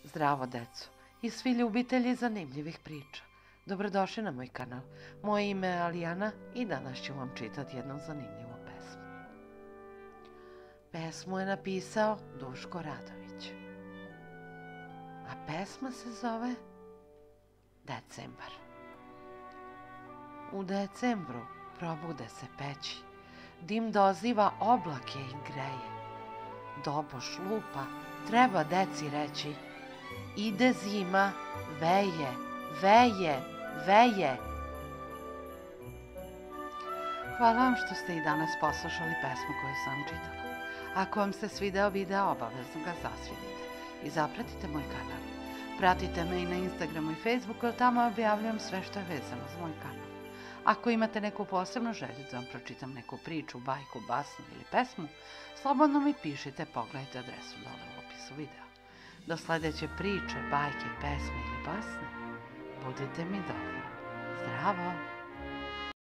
Zdravo, deco i svi ljubitelji zanimljivih priča. Dobrodošli na moj kanal. Moje ime je Alijana i danas ću vam čitati jednu zanimljivu pesmu. Pesmu je napisao Duško Radović. A pesma se zove Decembar. U decembru probude se peći, dim doziva oblake i greje. Dobo šlupa, treba deci reći, ide zima, veje, veje, veje. Hvala vam što ste i danas poslušali pesmu koju sam vam čitala. Ako vam se svideo video, obavezno ga zasvidite i zapratite moj kanal. Pratite me i na Instagramu i Facebooku, jer tamo objavljam sve što je vezano za moj kanal. Ako imate neku posebnu želju da vam pročitam neku priču, bajku, basnu ili pesmu, slobodno mi pišite, pogledajte adresu dole u opisu videa. Do sledeće priče, bajke, pesme ili basne, budite mi dobro. Zdravo!